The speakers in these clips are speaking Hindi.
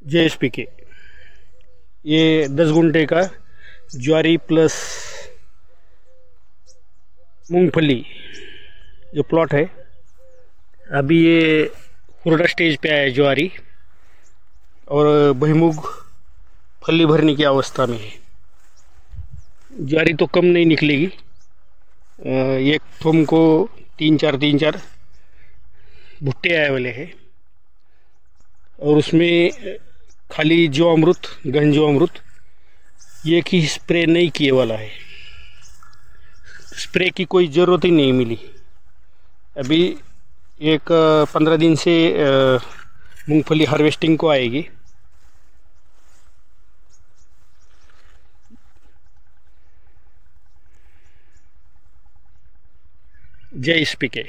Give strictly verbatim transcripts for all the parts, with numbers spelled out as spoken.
जे एस पी के ये दस गुंठे का ज्वारी प्लस मूंगफली जो प्लॉट है। अभी ये खुरडा स्टेज पे आया है ज्वारी, और बहिमुग फली भरने की अवस्था में है। ज्वारी तो कम नहीं निकलेगी, एक थोम को तीन चार तीन चार भुट्टे आए वाले हैं, और उसमें खाली जीवामृत घन जीवामृत ये की स्प्रे नहीं किए वाला है। स्प्रे की कोई ज़रूरत ही नहीं मिली। अभी एक पंद्रह दिन से मूंगफली हार्वेस्टिंग को आएगी। जय एस पी के।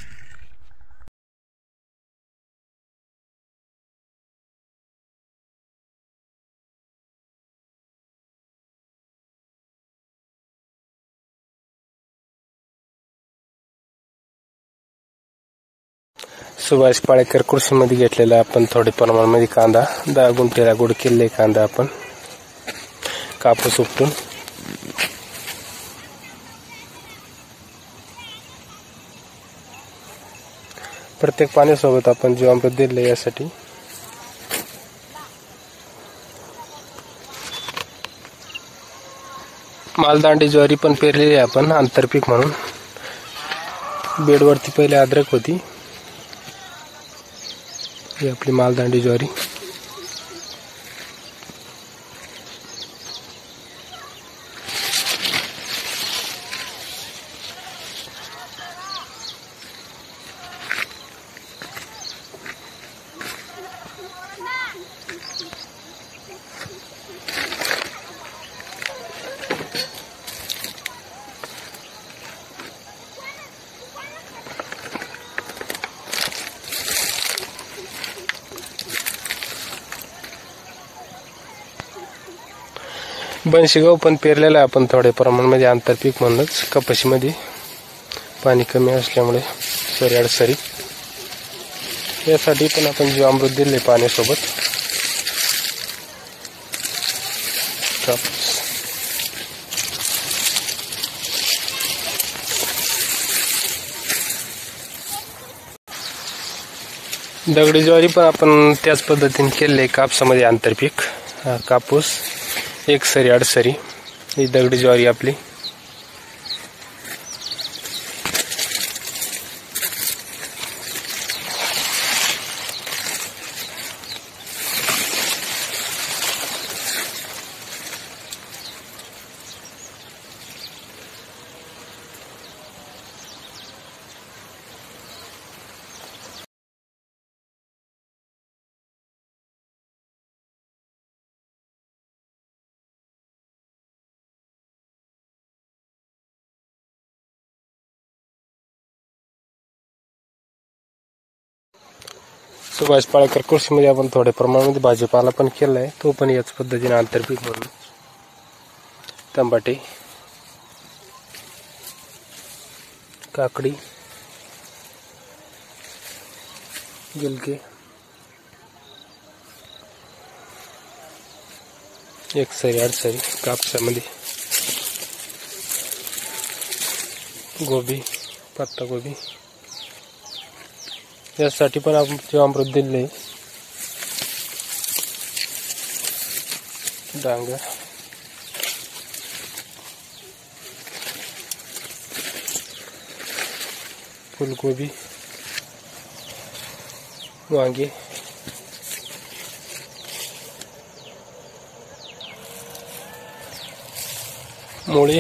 सुभाष पाळेकर कृषीमध्ये घेतलेला आपण थोडे प्रमाणामध्ये कांदा, दहा गुंठे लागवड केलेले कांदा आपण कापूस उपटून प्रत्येक पाण्यासोबत आपण जीवामृत दिले यासाठी। मालदांडी ज्वारी पण पेरलेली आहे आपण आंतरपीक म्हणून। बेडवरती पहिले अद्रक होती, ही आपली मालदांडी ज्वारी। बनशीगाव पण पेरलेला आहे आपण थोडे प्रमाणामध्ये आंतरपीक म्हणूनच। कपाशीमध्ये पाणी कमी असल्यामुळे सरी अडसरी यासाठी पण आपण जीवामृत दिले पाण्यासोबत। कापूस दगडी ज्वारी पण आपण त्याच पद्धतीने केले कापसामध्ये आंतरपीक। कापूस एक सरी अडसरी, ही दगडी ज्वारी आपली। सुभाष पाळेकर कृषीमध्ये आपण थोड्या प्रमाणामध्ये भाजीपाला पण केलाय, तो पण याच पद्धतीने आंतरपीक म्हणून। टमाटे, काकडी, गिलके, एक सरी अडसरी कापसामध्ये, गोबी, पत्ता गोबी यासाठी पण आपण जीवामृत दिले। डांगर, फुलगोबी, वांगे, मुळे,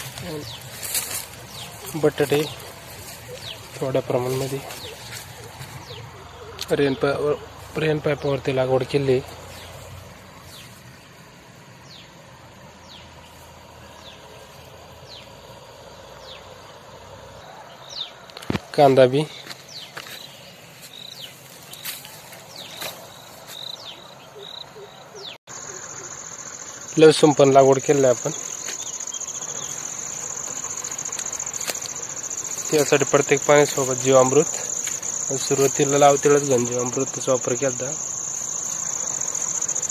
बटाटे थोड्या प्रमाणामध्ये रेन पाईप रेन पाईपावरती लागवड केली। कांदा बी, लसूण पण लागवड केली आपण। त्यासाठी प्रत्येक पाण्यासोबत जीवामृत, सुरुवातीला लावतेलाच घन जीवामृताचा वापर केला।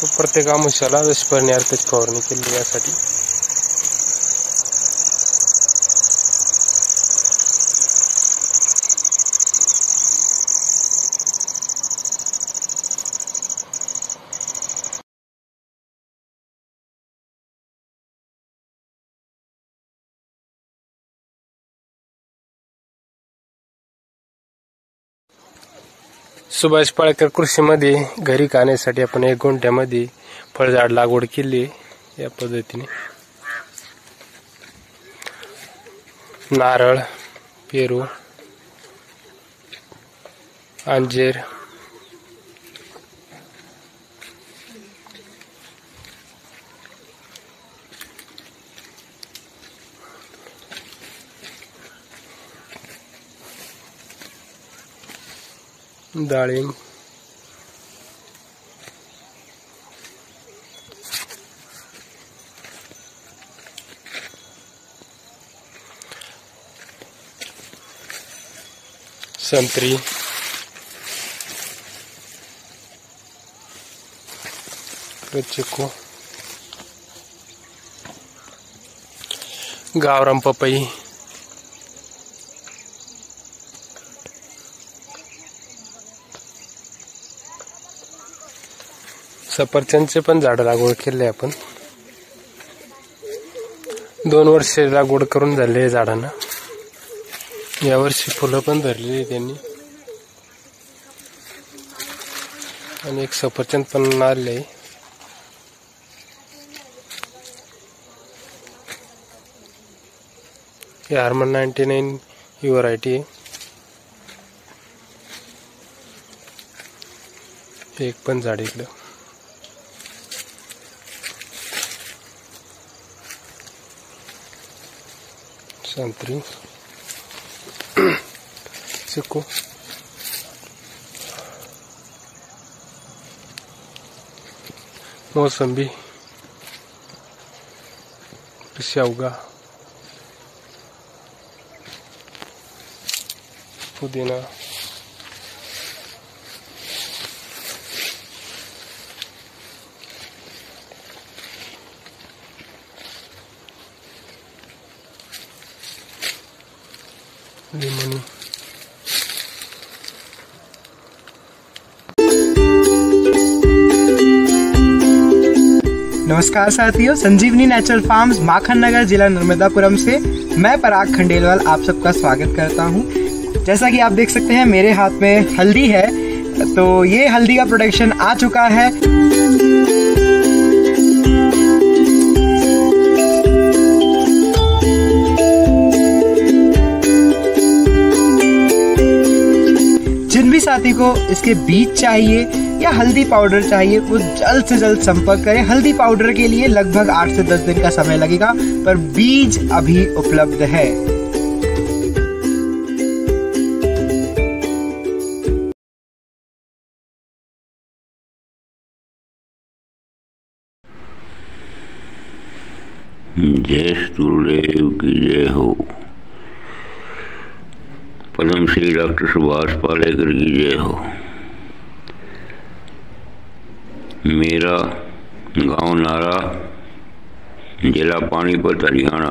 तो प्रत्येक आमुष्याला विस्परणी अर्पित फवारणी केली यासाठी. सुभाष पाळेकर कृषीमध्ये घरी खाण्यासाठी आपण एक गुंठ्यामध्ये फळझाड लागवड केली या पद्धतीने. नारळ, पेरू, अंजीर, डाळिंब, संत्री, चिकू, गावरान पपई, सफरचंदचे पण झाड लागवड केले आपण. दोन वर्ष लागवड करून झाले झाडांना. यावर्षी फुलं पण धरलेली त्यांनी आणि एक सफरचंद पण आले. ही हार्मन नाईन्टी नाईन ही व्हरायटी आहे. एक पण झाड इकडं. संत्री, चिकू, मोसंबी, शेवगा, पुदिना, लिंबू. नमस्कार साथियों, संजीवनी नेचुरल फार्म्स माखन नगर जिला नर्मदापुरम से मैं पराग खंडेलवाल आप सबका स्वागत करता हूं। जैसा कि आप देख सकते हैं मेरे हाथ में हल्दी है, तो ये हल्दी का प्रोडक्शन आ चुका है। जिन भी साथी को इसके बीज चाहिए या हल्दी पाउडर चाहिए वो जल्द से जल्द संपर्क करें। हल्दी पाउडर के लिए लगभग आठ से दस दिन का समय लगेगा, पर बीज अभी उपलब्ध है। जय गुरुदेव की जय हो। पद्म श्री डॉक्टर सुभाष पालेकर की जय हो। मेरा गांव नारा, जिला पानीपत, हरियाणा।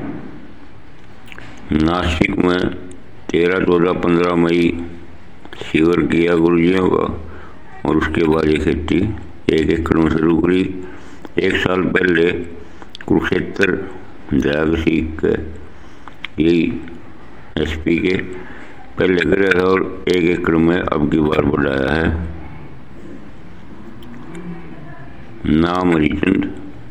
नासिक में तेरह चौदह पंद्रह मई शिविर किया गुरुजियों का, और उसके बाद ये खेती एक एकड़ में शुरू करी। एक साल पहले कुरुक्षेत्र दयाग सीख के यही एस पी के पहले करे था, और एक एकड़ में अब की बार बढ़ाया है। नाम हरिचंद,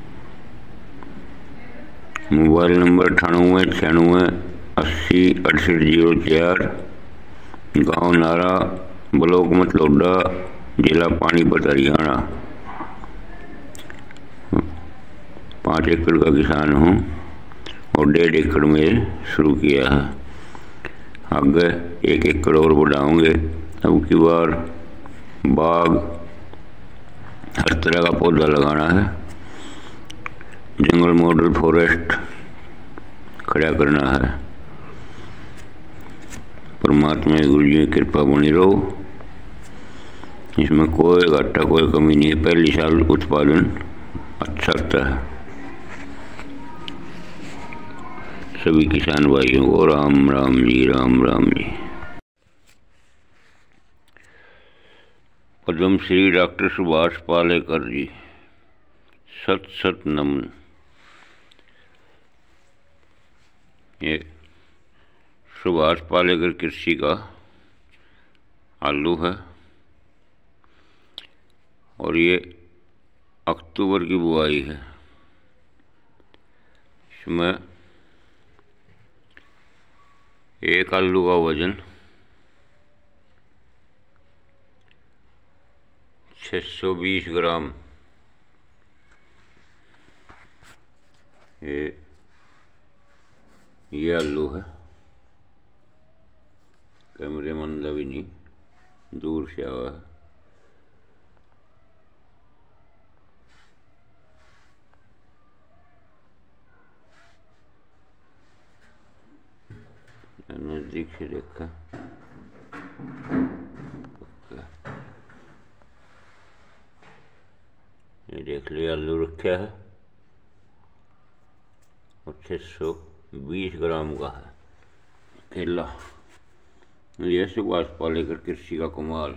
मोबाइल नंबर अठानवे छियानवे अस्सी अड़सठ जीरो चार, गाँव नारा, ब्लॉक मतलौडा, जिला पानीपत, हरियाणा। पाँच एकड़ का किसान हूँ और डेढ़ एकड़ में शुरू किया है। आगे एक एकड़ और बढ़ाऊंगे। अब की बार बाग, हर तरह का पौधा लगाना है। जंगल मॉडल फॉरेस्ट खड़ा करना है। परमात्मा गुरु जी की कृपा बनी रहो। इसमें कोई घाटा कोई कमी नहीं है। पहली साल उत्पादन अच्छा रहता है। सभी किसान भाइयों को राम राम जी, राम राम जी। पद्म श्री डॉक्टर सुभाष पालेकर जी, सत सत नमन। ये सुभाष पालेकर कृषि का आलू है और ये अक्टूबर की बुआई है। इसमें एक आलू का वजन छः सौ बीस ग्राम। ये ये आलू है। कैमरे में अंदर भी नहीं, दूर से आवा है। नजदीक से देखा, ये देख लिया आलू रखा है और छः सौ बीस ग्राम का है केला। ये सुभाष पालेकर कृषि का कमाल।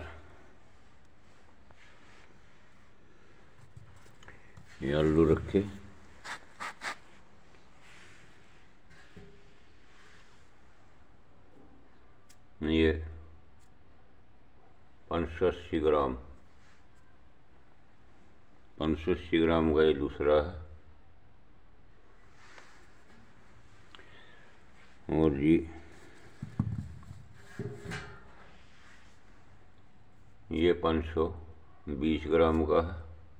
ये आलू रखे, ये पाँच सौ अस्सी ग्राम पाँच सौ अस्सी ग्राम का ये दूसरा है। और जी ये पाँच सौ बीस ग्राम का है।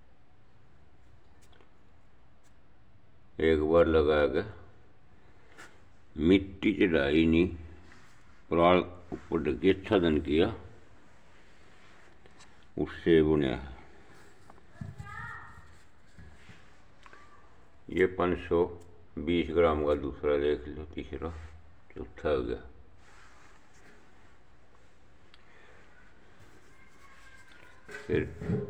एक बार लगाया गया, मिट्टी चढ़ाई नहीं, प्राण ऊपर ढके अच्छा धन किया, उससे बुनिया है। ये पाँच सौ बीस ग्राम का दूसरा देख लो, तीसरा चौथा हो गया। फिर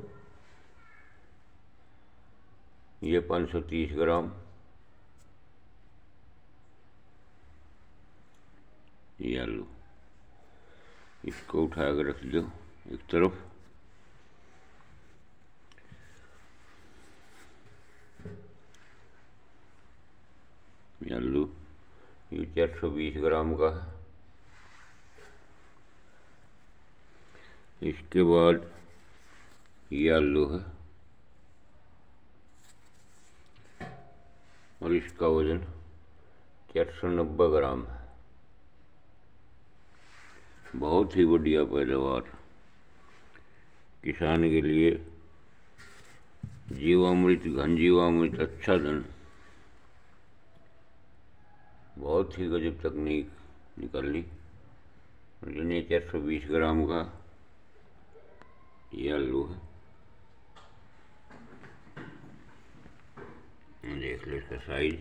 ये पाँच सौ तीस ग्राम, ये आलू। इसको उठा कर रख दो एक तरफ। ये आलू, ये चार सौ बीस ग्राम का है। इसके बाद ये आलू है और इसका वजन चार सौ नब्बे ग्राम है। बहुत ही बढ़िया पैदावार, किसान के लिए जीवामृत, घन जीवामृत अच्छा धन। बहुत ही गजब तकनीक निकाली। जिन्हें चार सौ बीस ग्राम का ये आलू है। देख लो इसका साइज।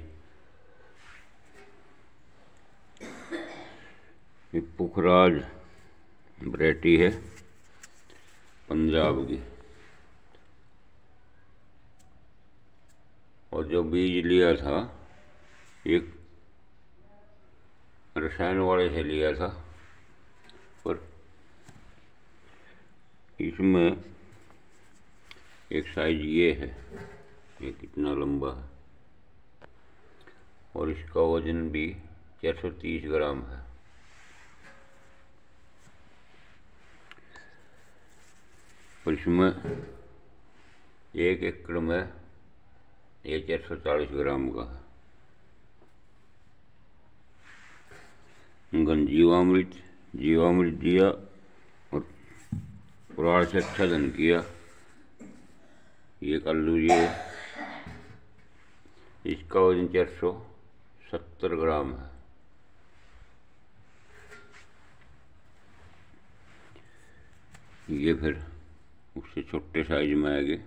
ये पुखराज वैरायटी है पंजाब की। और जो बीज लिया था एक रसायन वाले से लिया था, पर इसमें एक साइज ये है, ये कितना लंबा है और इसका वजन भी चार सौ तीस ग्राम है। और इसमें एक एकड़ में ये चार सौ चालीस ग्राम का है। घन जीवामृत जीवामृत दिया और पुराण से अच्छा धन किया। ये आलू, ये इसका वजन चार सौ सत्तर ग्राम है। ये फिर उससे छोटे साइज में आएंगे।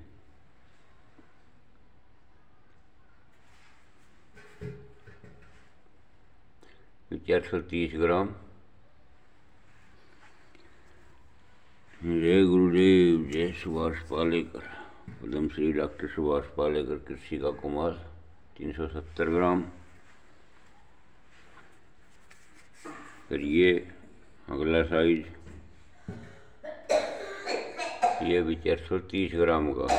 चार सौ तीस ग्राम। जय गुरुदेव। सुभाष पालेकर, पद्मश्री डॉक्टर सुभाष पालेकर कृषि का कुमार तीन सौ सत्तर ग्राम। फिर ये अगला साइज, ये भी चार सौ तीस ग्राम का।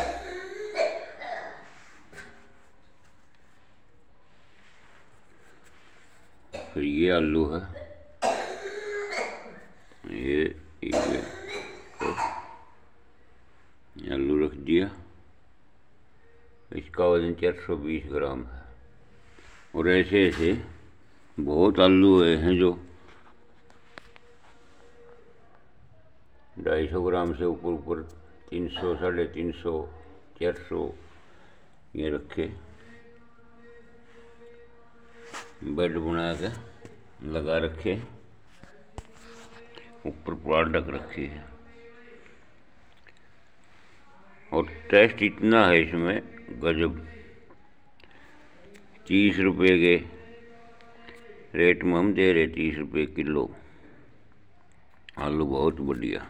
फिर ये आलू है, ये ये आलू रख दिया, इसका वजन चार सौ बीस ग्राम है। और ऐसे ऐसे बहुत आलू हुए हैं जो ढाई सौ ग्राम से ऊपर ऊपर तीन सौ साढ़े तीन सौ चार सौ ये रखे, बेड बना के लगा रखे, ऊपर प्लाट ढक रखी है। और टेस्ट इतना है इसमें गजब, तीस रुपये के रेट में हम दे रहे, तीस रुपये किलो आलू, बहुत बढ़िया।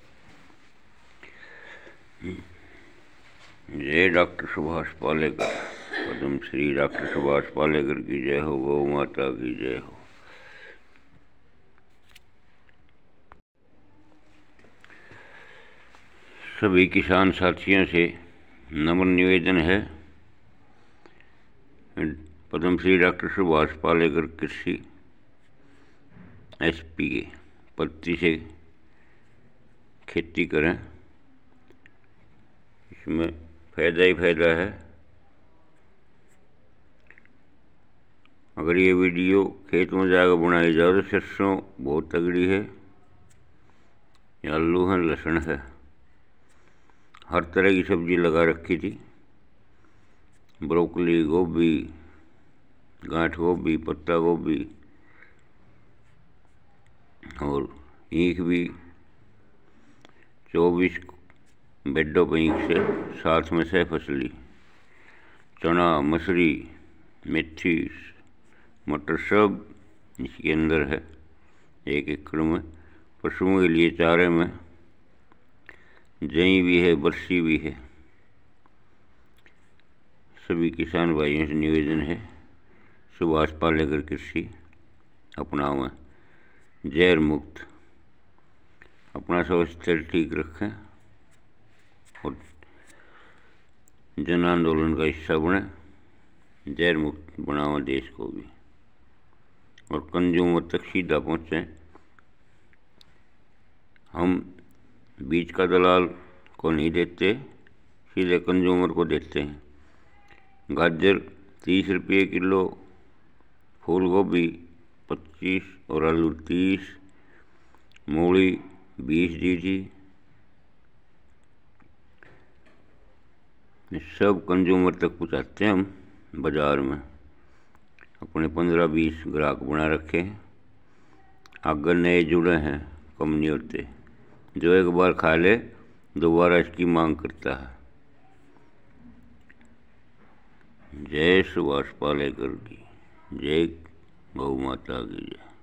जय डॉक्टर सुभाष पालेकर, पद्मश्री डॉक्टर सुभाष पालेकर की जय हो, गौ माता की जय हो। सभी किसान साथियों से नम्र निवेदन है, पद्मश्री डॉक्टर सुभाष पालेकर कृषि एसपी के पद्धति से खेती करें, इसमें फ़ायदा ही फ़ायदा है। अगर ये वीडियो खेत में जाकर बनाई जाए तो सरसों बहुत तगड़ी है, ये आलू है, लहसुन है, हर तरह की सब्जी लगा रखी थी, ब्रोकली, गोभी, गांठ गोभी, पत्ता गोभी और ईख भी, चौबीस बेडों पर ईख से, साथ में सह फसली चना, मसूरी, मेथी, मटर सब इसके अंदर है। एक एकड़ में पशुओं के लिए चारे में जई भी है, बरसी भी है। सभी किसान भाइयों से निवेदन है, सुभाष पालेकर कृषि अपनावें, जहर मुक्त, अपना स्वास्थ्य ठीक रखें और जन आंदोलन का हिस्सा बने, जहर मुक्त बनावें देश को भी और कंज्यूमर तक सीधा पहुँचें। हम बीज का दलाल को नहीं देते, सीधे कंज्यूमर को देते हैं। गाजर तीस रुपये किलो, फूल गोभी पच्चीस और आलू तीस, मूली बीस दी थी। सब कंज्यूमर तक पहुँचाते हैं हम बाज़ार में, अपने पंद्रह बीस ग्राहक बना रखे हैं। अगर नए जुड़े हैं कम नहीं होते, जो एक बार खा ले दोबारा इसकी मांग करता है। जय सुभाष पालेकर की जय, गौ माता की जय।